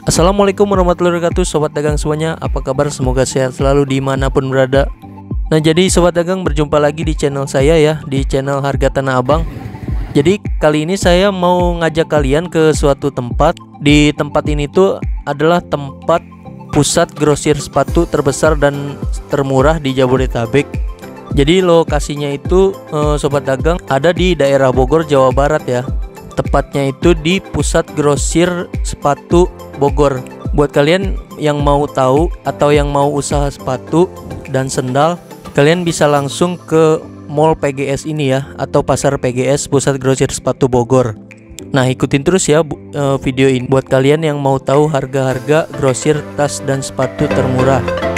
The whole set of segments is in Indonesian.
Assalamualaikum warahmatullahi wabarakatuh, sobat dagang semuanya. Apa kabar? Semoga sehat selalu dimanapun berada. Nah, jadi sobat dagang, berjumpa lagi di channel saya ya, di channel Harga Tanah Abang. Jadi kali ini saya mau ngajak kalian ke suatu tempat. Di tempat ini tuh adalah tempat pusat grosir sepatu terbesar dan termurah di Jabodetabek. Jadi lokasinya itu sobat dagang ada di daerah Bogor, Jawa Barat ya. Tepatnya itu di pusat grosir sepatu Bogor. Buat kalian yang mau tahu atau yang mau usaha sepatu dan sendal, kalian bisa langsung ke Mall PGS ini ya, atau Pasar PGS, Pusat Grosir Sepatu Bogor. Nah, ikutin terus ya video ini buat kalian yang mau tahu harga-harga grosir tas dan sepatu termurah.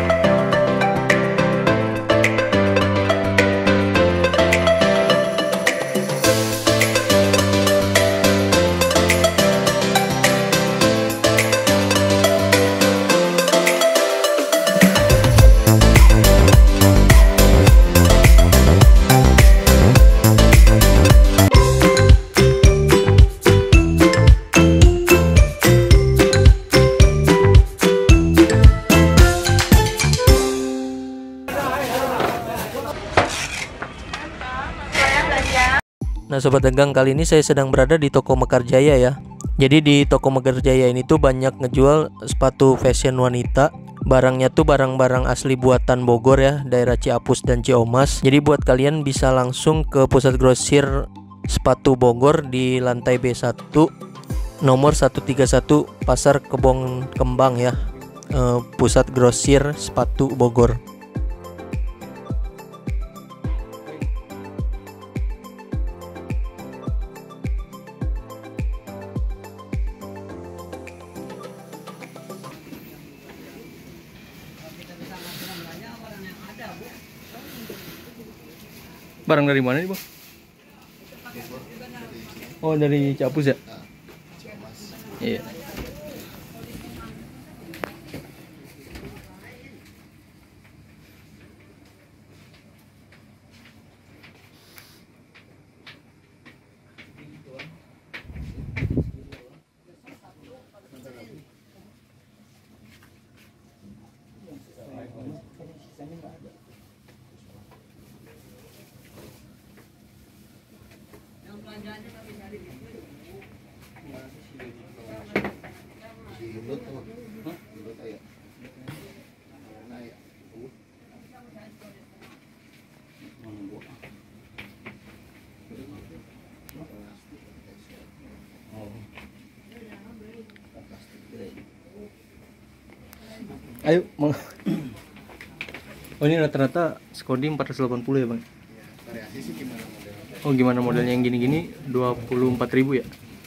Nah, sobat dagang, kali ini saya sedang berada di toko Mekarjaya ya. Jadi di toko Mekarjaya ini tuh banyak ngejual sepatu fashion wanita. Barangnya tuh barang-barang asli buatan Bogor ya, daerah Ciapus dan Ciomas. Jadi buat kalian bisa langsung ke Pusat Grosir Sepatu Bogor di lantai B1 nomor 131 Pasar Kebon Kembang ya. Pusat Grosir Sepatu Bogor. Barang dari mana nih, Bang? Oh, dari Ciapus ya? Iya. Ayo, mau. Oh, ini rata-rata Skodi 480 ya, Bang? Variasi sih gimana modelnya? Oh, gimana modelnya yang gini-gini 24.000 ya?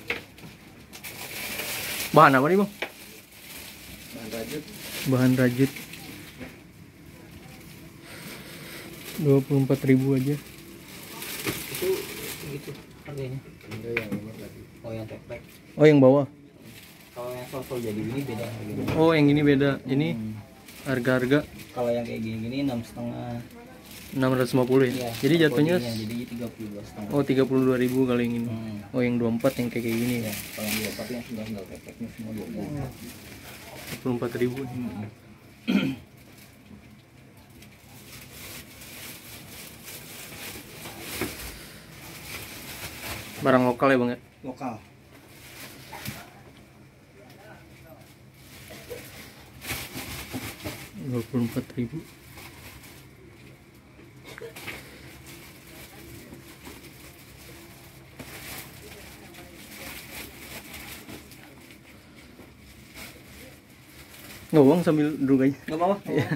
Bahan apa nih, Bang? Bahan rajut. Bahan rajut 24.000 aja. Itu gitu harganya. Ada yang ini lagi. Oh, yang tek-tek. Oh, yang bawah. Kalau yang sosol jadi ini beda harganya. Oh, yang ini beda. Ini harga-harga Kalau yang kayak gini 6,5. 650 ya. Iya, Jadi jatuhnya jadi 32,5. oh 32.000 kalau yang ini. Oh, yang 24 yang kayak gini ya. Kalau yang 24 yang sendal tek-teknya semua 24. 24.000. Barang lokal ya, Bang ya? Lokal. Rp24.000. Nggak, Bang, sambil duduk aja. Enggak apa-apa. Iya.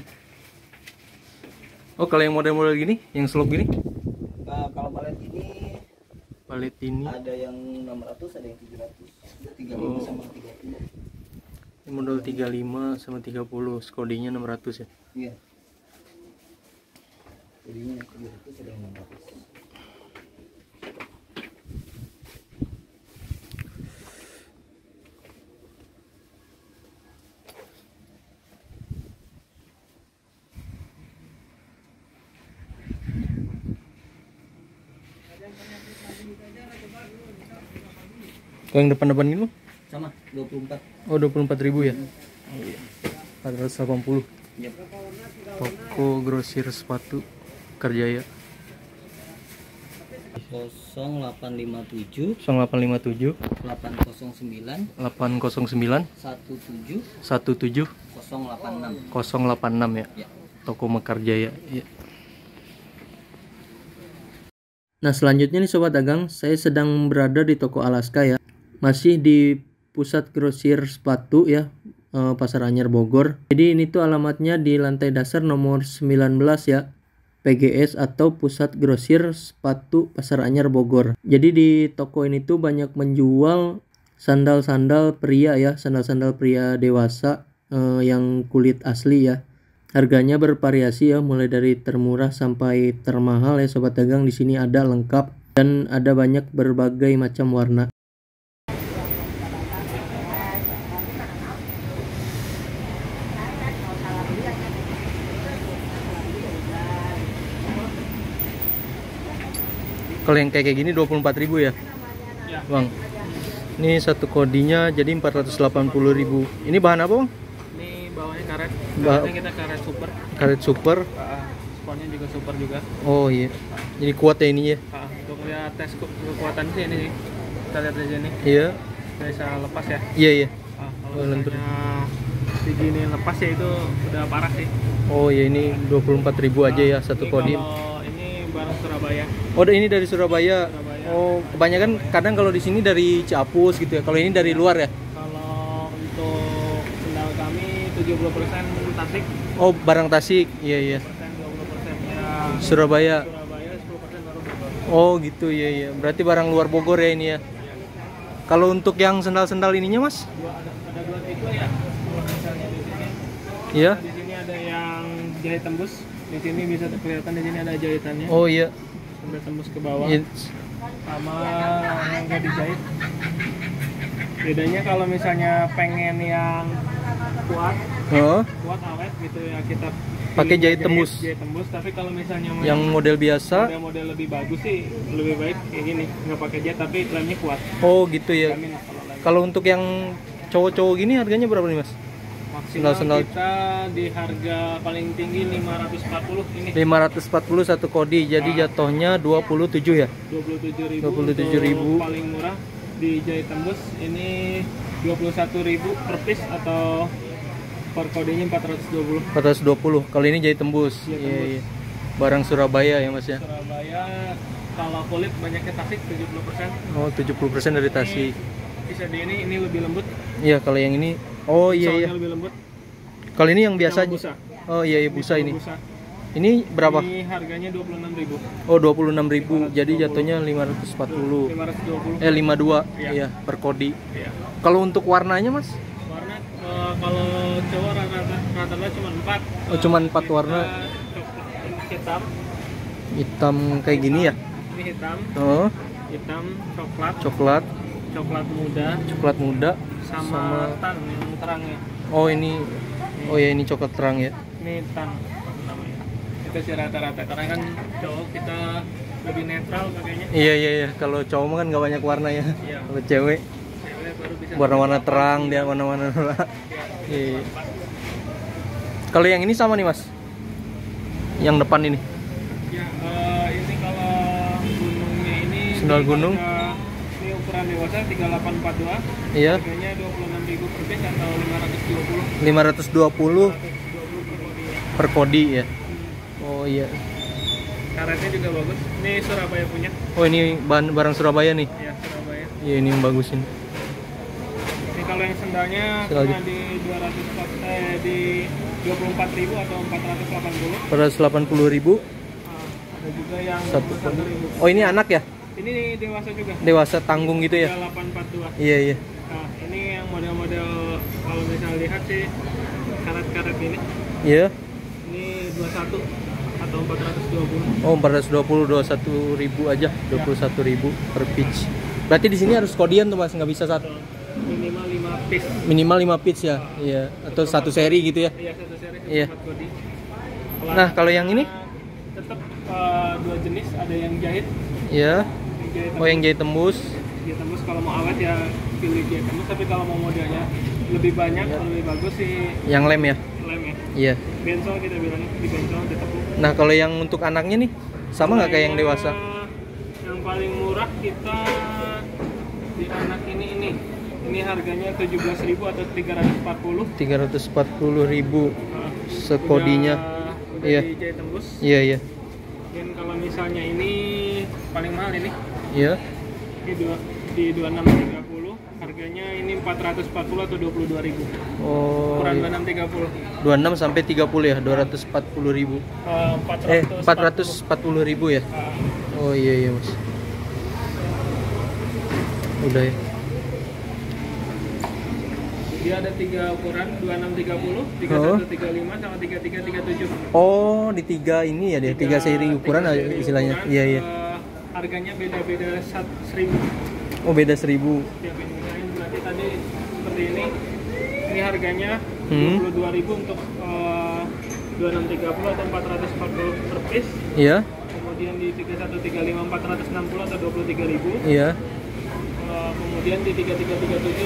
Oh, kalau yang model-model gini, yang slope gini? Kalau palet ini Palet ini ada yang 600, ada yang 700. 35 Oh. sama 30. ini model 35 sama 30, Skodinya 600 ya. Iya. Jadi ini yang 700, ada yang 600. Kalau yang depan-depan gitu Sama. 24. Oh, 24.000 ya. 480. Yep. Toko grosir sepatu Kerjaya. 0857 0857 809 809 17 17 086. 086 ya. Ya. Toko Mekarjaya ya. Nah, selanjutnya nih sobat dagang, saya sedang berada di toko Alaska ya. Masih di pusat grosir sepatu ya, Pasar Anyar Bogor. Jadi ini tuh alamatnya di lantai dasar nomor 19 ya. PGS atau Pusat Grosir Sepatu Pasar Anyar Bogor. Jadi di toko ini tuh banyak menjual sandal-sandal pria ya, sandal-sandal pria dewasa yang kulit asli ya. Harganya bervariasi ya, mulai dari termurah sampai termahal ya sobat dagang. Di sini ada lengkap dan ada banyak berbagai macam warna. Kalau yang kayak gini 24.000 ya? Ya. Bang. Ini satu kodinya jadi 480.000. Ini bahan apa, Bang? Ini bawahnya karet. Ba- Karetnya kita karet super. Karet super. Sponnya juga super juga. Oh iya. Jadi kuat ya ini ya. Untuk lihat tes kekuatan sih ini sih. Kita lihat di sini. Iya. Bisa lepas ya. Iya iya. Kalau lentur. misalnya segini lepas ya itu udah parah sih. Oh ya, ini 24.000 aja ya satu Ini kodi. Kalau ini barang Surabaya. Oh, ini dari Surabaya. Surabaya. Oh, kebanyakan kadang kalau di sini dari Ciapus gitu ya. Kalau ini dari luar ya. Kalau untuk sendal kami 70% Tasik, Oh, barang Tasik. Iya iya. 20%-nya Surabaya. Surabaya, 10% baru Bogor. Oh, gitu ya ya. Berarti barang luar Bogor ya ini ya. Kalau untuk yang sendal-sendal ininya, Mas? Ada dua tipe ya. Kalau misalnya di sini, Iya. di sini ada yang jahit tembus. Di sini bisa kelihatan di sini ada jahitannya. Oh iya. Sampai tembus ke bawah. Iya. Sama yang nggak dijahit. Bedanya kalau misalnya pengen yang kuat, Oh, kuat awet gitu ya kita pakai pilih jahit tembus. Jahit tembus. Tapi kalau misalnya mau Yang model biasa. model lebih bagus sih lebih baik kayak gini, nggak pakai jahit tapi lemnya kuat. Oh, gitu ya. Jamin kalau lem. Kalau untuk yang cowok-cowok gini harganya berapa nih, Mas? Maksimal Sendal-sendal. kita di harga paling tinggi 540 ini. 540 satu kodi. Jadi jatuhnya 27 ya. 27.000. 27.000. Untuk paling murah di jahit tembus ini 21.000 per piece atau per kodenya 420. 420. Kalau ini jahit tembus. Jahit Iya, tembus. iya. Barang Surabaya ya, Mas ya. Surabaya kalau kulit banyaknya Tasik 70%. Oh, 70% dari Tasik. Bisa di ini lebih lembut. Iya, kalau yang ini. Oh iya iya. Soalnya lebih lembut. Kalau ini yang biasa. Yang busa. Oh iya, iya busa ini. Busa. Ini berapa? Ini harganya 26.000. Oh, 26.000. Jadi jatuhnya 540. 520. 52. Iya. Iya, per kodi. Iya. Kalau untuk warnanya, Mas? Warna kalau cowok rata-rata cuma 4. Oh, cuma 4 warna. Hitam. Hitam kayak gini ya? Ini hitam, Oh, hitam, coklat, coklat, coklat muda, coklat muda sama tan yang terangnya. Oh, ini. Oh ya, ini coklat terang ya. Ini tan namanya. Itu sih rata-rata karena kan cowok kita lebih netral pakainya. Iya iya iya. Kalau cowok mah kan nggak banyak warna ya. Iya. Kalau cewek Cewek baru bisa warna-warna terang, dia warna-warna. Iya. Kalau yang ini sama nih, Mas. Yang depan ini. Ya, ini kalau gunungnya ini Sendal di gunung. harga- ini ukuran dewasa 3842. Iya. Harganya 26.000 per piece atau 520. 520 per kodi ya. per kodi ya. Oh iya. Karetnya juga bagus. Ini Surabaya punya. Oh, ini barang Surabaya nih. Ya, Surabaya. Iya, ini yang bagus ini. Ini kalau yang sendalnya Sendal cuma di 24.000 atau 480. 480.000 Ada juga yang satu 21.000. Oh, ini anak ya? Ini dewasa juga. Dewasa tanggung gitu ya? 3842. Iya iya. Nah, ini yang model-model kalau misalnya lihat sih karet-karet ini. Iya. Ini 21 atau 420. Oh, 420 21.000 aja, 21.000 per pitch. Berarti di sini harus kodian tuh, Mas, nggak bisa satu. Minimal 5 piece. Minimal 5 pitch ya. Iya, atau satu seri gitu ya. Iya, satu seri Iya. 4 kodi. Nah, kalau yang ini? Tetap dua jenis, ada yang jahit, Iya. yang jahit Oh, yang jahit tembus. Jaya Tembus. Kalau mau awet ya pilih Jaya Tembus, tapi kalau mau modelnya lebih banyak, lebih bagus sih Yang lem ya? lem ya. Iya. Bensol kita bilangnya, di bensol ditepuk. Nah, kalau yang untuk anaknya nih sama nggak kayak yang Mulainya dewasa? Yang paling murah kita di anak ini harganya 17.000 atau 340. 340.000 sekodinya. Udah Iya. di Jaya Tembus. Iya, iya. Dan kalau misalnya ini paling mahal ini, Iya. di 2630, harganya ini 440 atau 22.000. Oh. Ukuran Iya. 2630. 26 sampai 30 ya, 240.000. 440.000 ya. Oh iya iya, Mas. Udah ya. Dia ada 3 ukuran, 2630, 3135 sama 3337. Oh, di 3 ini ya dia, 3 seri ukuran aja istilahnya. Iya iya. Harganya beda-beda 1.000. Oh, beda 1.000. Tiap ini berarti tadi seperti ini. Ini harganya 22.000 untuk 2630 atau 440 per piece. Iya. Kemudian di 3135 460 atau 23.000. Iya. Kemudian di 3337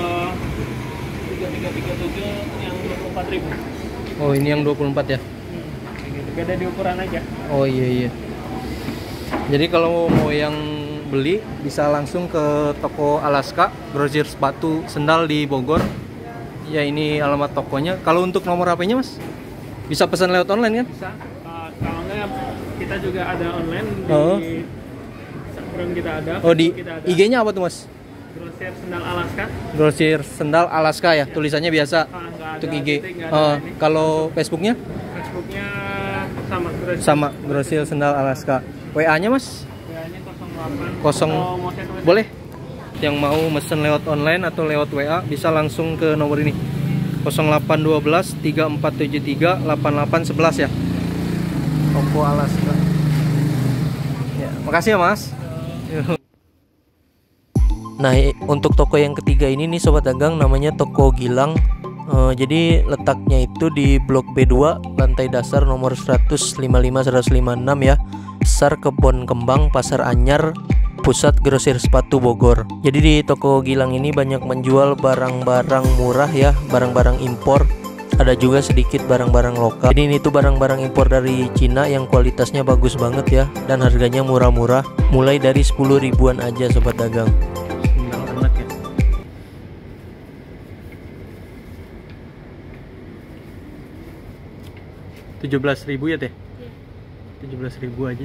yang 24.000. Oh, ini yang 24 ya. Beda di ukuran aja. Oh iya iya. Jadi kalau mau yang beli bisa langsung ke toko Alaska, grosir sepatu sendal di Bogor. Ya, ini alamat tokonya. Kalau untuk nomor HP-nya, Mas? Bisa pesan lewat online kan? Bisa. Kalau enggak kita juga ada online di Instagram kita ada. Oh, di kita ada. IG-nya apa tuh, Mas? Grosir Sendal Alaska. Grosir sendal Alaska ya, tulisannya biasa Nggak ada untuk IG. titik, nggak ada ini. Kalau Facebooknya Facebooknya sama Grosir. sama Grosir sendal Alaska. WA-nya, Mas? WA-nya 08. Kosong. Atau mau saya tulis? Boleh. Yang mau mesen lewat online atau lewat WA bisa langsung ke nomor ini. 0812 3473 8811 ya. Toko Alaska. Ya, makasih ya, Mas. Nah, untuk toko yang ketiga ini nih sobat dagang, namanya Toko Gilang. Jadi letaknya itu di Blok B2, lantai dasar nomor 155-156 ya. Besar Kebon Kembang, Pasar Anyar, Pusat Grosir Sepatu Bogor. Jadi di Toko Gilang ini banyak menjual barang-barang murah ya, barang-barang impor. Ada juga sedikit barang-barang lokal. Jadi ini tuh barang-barang impor dari Cina yang kualitasnya bagus banget ya, dan harganya murah-murah, mulai dari 10 ribuan aja sobat dagang. Sendal anak ya. Rp17.000 ya teh? 17.000 aja.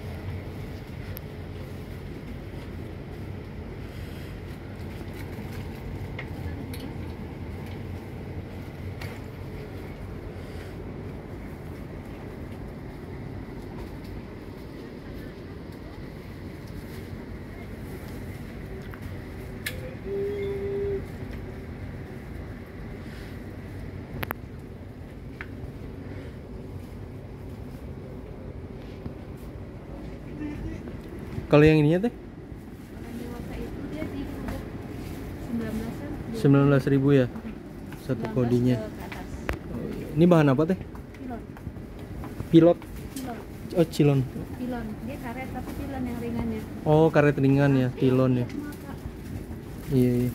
Kalau yang ininya teh? 19.000 ya satu kodinya. Oh, iya. Ini bahan apa teh? Pilot. Oh, cilon. Pilon, dia karet tapi pilon yang ringannya. Oh, karet ringan ya, pilon ya. Iya, iya.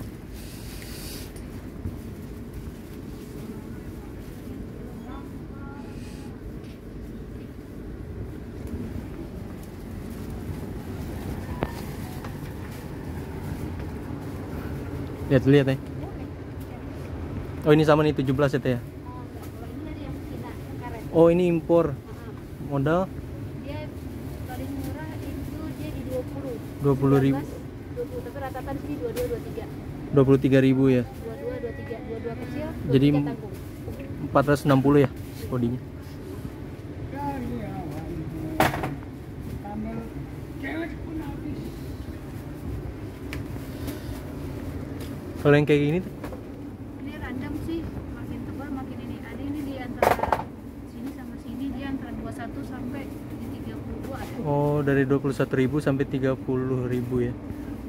Lihat ya. Oh, ini sama nih 17 ya teh ya. Oh, ini impor. Modal Dia paling murah itu dia di 20. 20.000. 20, tapi rata-rata sini 22 23. 23.000 ya. 22 23, 22 kecil. Jadi 23 tanggung. 460 ya kodinya. Kalau yang kayak gini tuh? Ini random sih, makin tebal makin ini. Ada ini di antara sini sama sini dia antara 21 sampai di 32 ada. Oh, dari 21.000 sampai 30.000 ya.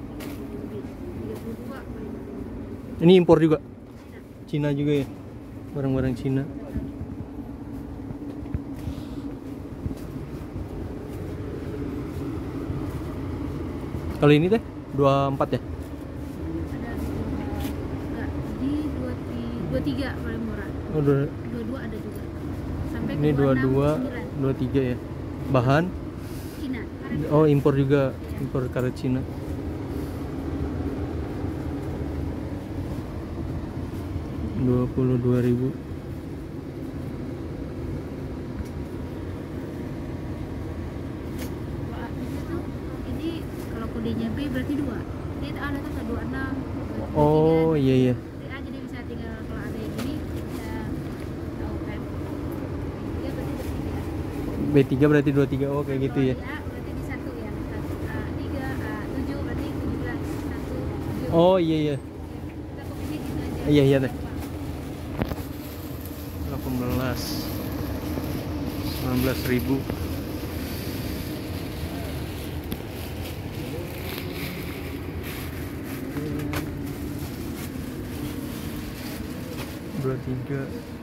32. Ini impor juga. Cina juga ya. Barang-barang Cina. Kalau ini teh? 24 ya? Ada enggak di 23 paling murah. Oh, 22 ada juga. Sampai ini 22, 23 ya. Bahan? Cina. Karet. Oh, impor juga, impor karet Cina. Rp22.000. Wah, itu ini kalau kodenya B berarti 2. Dia ada tuh 26. Oh, iya iya. Jadi bisa tinggal kalau ada yang ini bisa tahu kan. B3 berarti 3. B3 berarti 23. Oh, kayak gitu ya. A berarti di 1 ya. 3 7 berarti 17 1 7. Oh, iya iya. Kita kopinya gitu aja. Iya iya deh. 18 19.000. Dua tiga.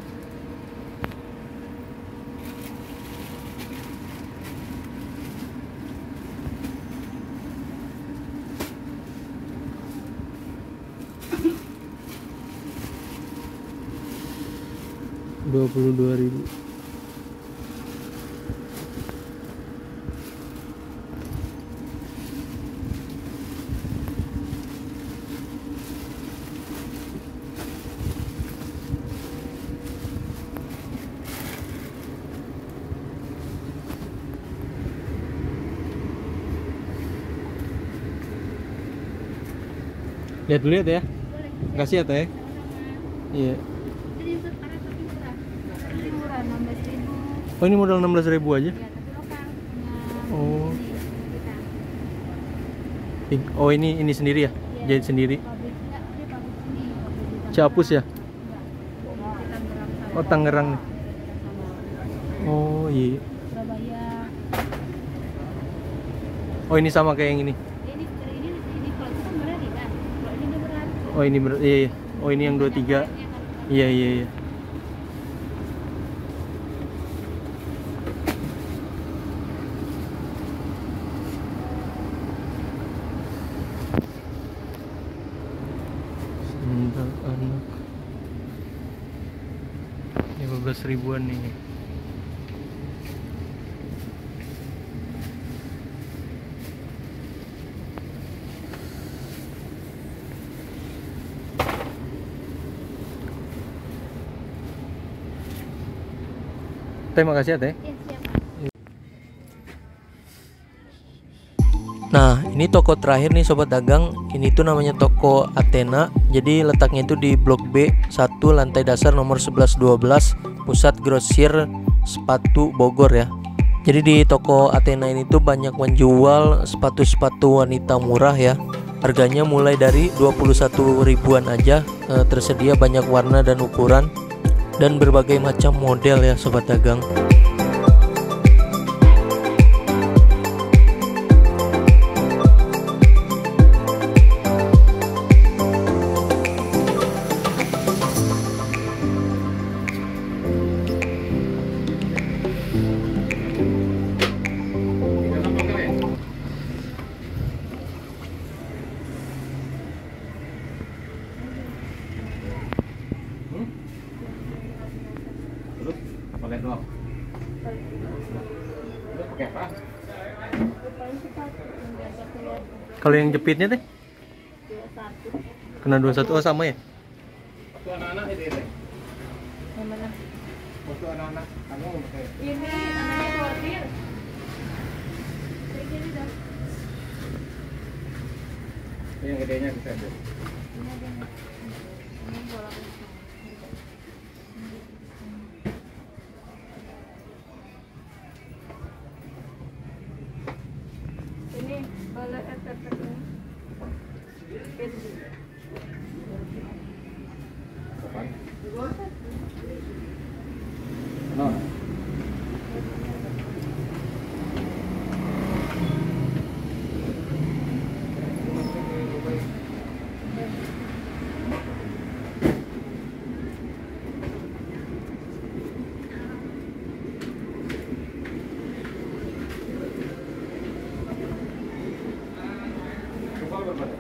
Rp22.000. Lihat dulu ya Teh ya. Boleh. Makasih ya Teh. Sama-sama. Iya. Jadi untuk karet tapi murah. Ini murah 16.000. Oh, ini modal 16.000 aja. Ya, tapi lokal punya Oh. ini kita. Oh, ini sendiri ya? Iya. Jahit sendiri. Pabrik enggak, dia pabrik sini. Pabrik di Tangerang. Ciapus ya? Enggak. Di Tangerang sama. Oh, Tangerang nih. Sama Oh, iya. Surabaya. Oh, ini sama kayak yang ini. Ini kalau itu kan berat ya kan. Kalau ini dia berat. Oh, ini iya iya. Oh, ini yang 23. Iya iya iya. Sendal anak 15 ribuan nih. Teh, makasih ya Teh. Iya, siap. Nah, ini toko terakhir nih sobat dagang. Ini tuh namanya toko Athena. Jadi letaknya itu di Blok B 1 lantai dasar nomor 1112, Pusat Grosir Sepatu Bogor ya. Jadi di toko Athena ini tuh banyak menjual sepatu-sepatu wanita murah ya. Harganya mulai dari 21 ribuan aja. Tersedia banyak warna dan ukuran dan berbagai macam model ya sobat dagang. Terus pakai doang. Terus pakai apa? Kalau yang jepitnya teh? Kena 21. Oh, sama ya? Waktu anak-anak itu ya. Yang mana? Waktu anak-anak kamu pakai. Ini anaknya sortir. Ini dong. Yang gedenya bisa deh. Ini aja nih. Ini bolak. Ini balak efek ini. Kapan? No. Coba berapa?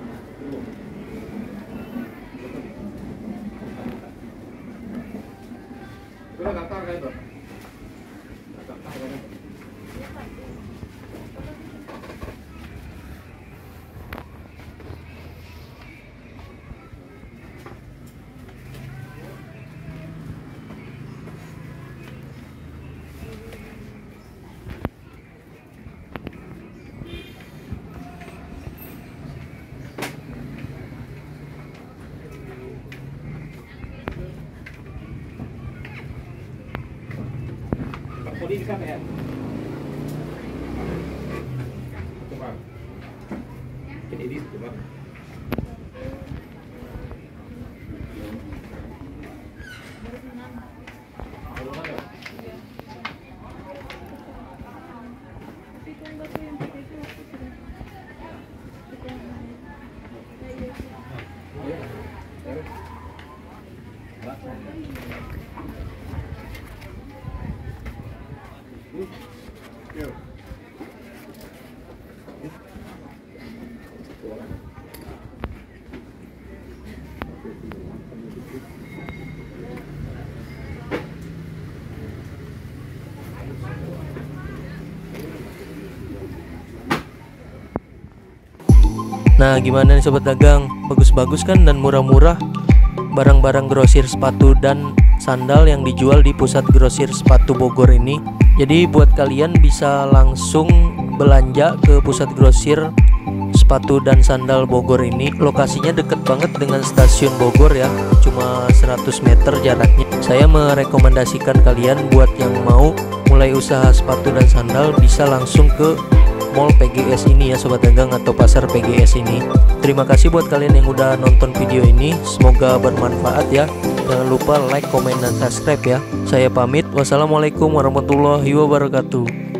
Kodi di sana ya. Coba. Ini di coba. Nah, gimana nih sobat dagang? Bagus-bagus kan dan murah-murah barang-barang grosir sepatu dan sandal yang dijual di pusat grosir sepatu Bogor ini. Jadi buat kalian bisa langsung belanja ke pusat grosir sepatu dan sandal Bogor ini. Lokasinya deket banget dengan stasiun Bogor ya, cuma 100 meter jaraknya. Saya merekomendasikan kalian buat yang mau mulai usaha sepatu dan sandal bisa langsung ke Mall PGS ini ya sobat dagang, atau pasar PGS ini. Terima kasih buat kalian yang udah nonton video ini, semoga bermanfaat ya. Jangan lupa like, komen, dan subscribe ya. Saya pamit, wassalamualaikum warahmatullahi wabarakatuh.